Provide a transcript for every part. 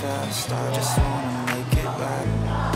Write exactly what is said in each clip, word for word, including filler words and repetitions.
fast, I just wanna make it last.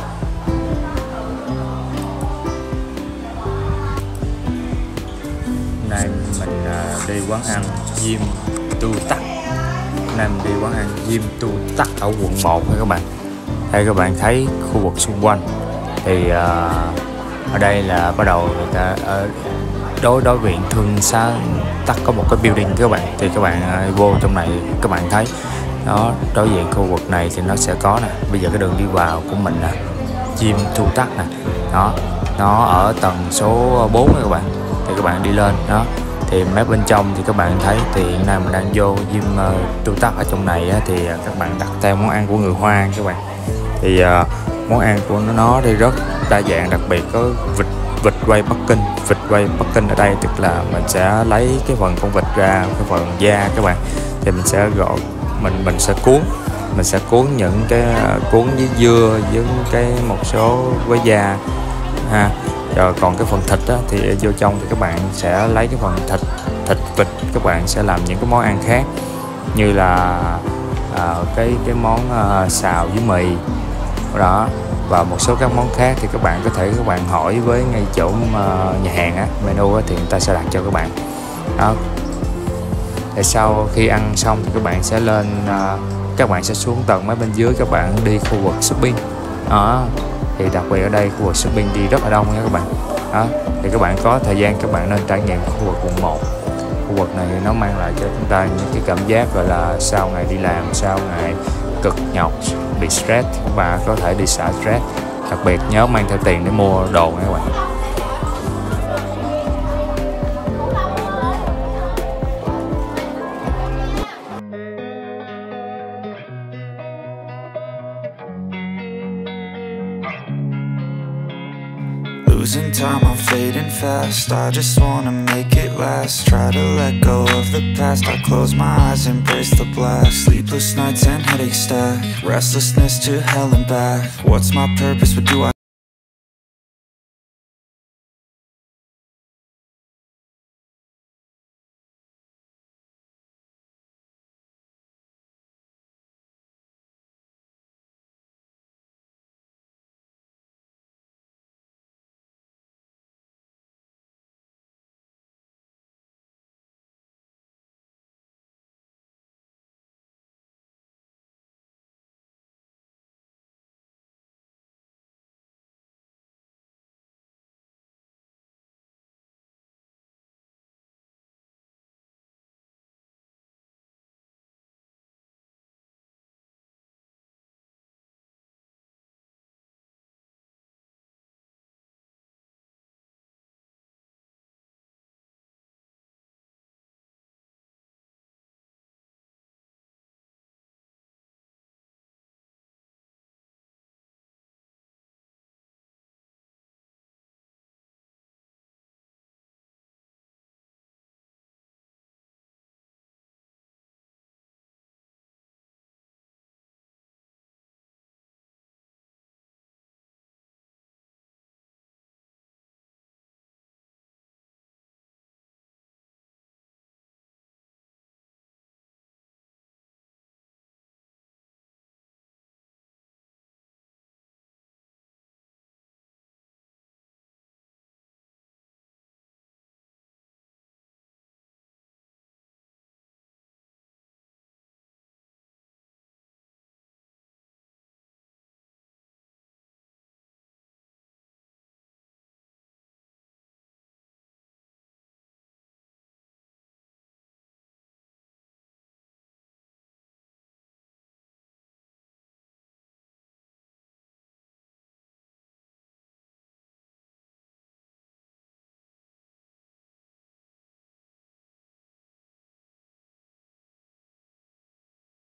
Nay mình đi quán ăn Diêm Tu Tắc. Nay mình đi quán ăn Diêm Tu Tắc ở quận một nha các bạn. Đây các bạn thấy khu vực xung quanh thì uh, ở đây là bắt đầu người ta ở đối đối viện Thương Xá Tắc có một cái building các bạn, thì các bạn uh, vô trong này các bạn thấy đó, đối diện khu vực này thì nó sẽ có nè. Bây giờ cái đường đi vào của mình nè, Diêm Tu Tắc nè, đó nó ở tầng số bốn các bạn. Thì các bạn đi lên đó thì mấy bên trong thì các bạn thấy thì hiện nay mình đang vô Diêm uh, Tu Tắc. Ở trong này á, thì các bạn đặt theo món ăn của người Hoa các bạn. Thì uh, món ăn của nó thì rất đa dạng, đặc biệt có vịt vịt quay Bắc Kinh. Vịt quay Bắc Kinh ở đây tức là mình sẽ lấy cái phần con vịt ra, cái phần da các bạn, thì mình sẽ gọt mình mình sẽ cuốn mình sẽ cuốn những cái uh, cuốn với dưa với cái một số với da ha. Rồi còn cái phần thịt á, thì vô trong thì các bạn sẽ lấy cái phần thịt thịt vịt, các bạn sẽ làm những cái món ăn khác như là à, cái cái món à, xào với mì đó, và một số các món khác thì các bạn có thể các bạn hỏi với ngay chỗ à, nhà hàng á, menu á, thì người ta sẽ đặt cho các bạn đó. Thì sau khi ăn xong thì các bạn sẽ lên à, các bạn sẽ xuống tầng mấy bên dưới, các bạn đi khu vực shopping đó. Thì đặc biệt ở đây khu vực shopping đi rất là đông nha các bạn đó. Thì các bạn có thời gian các bạn nên trải nghiệm khu vực quận một. Khu vực này nó mang lại cho chúng ta những cái cảm giác gọi là sau ngày đi làm, sau ngày cực nhọc bị stress, các bạn có thể đi xả stress. Đặc biệt nhớ mang theo tiền để mua đồ nha các bạn. Losing time, I'm fading fast, I just wanna make it last. Try to let go of the past, I close my eyes, embrace the black. Sleepless nights and headaches stack, restlessness to hell and back. What's my purpose, what do I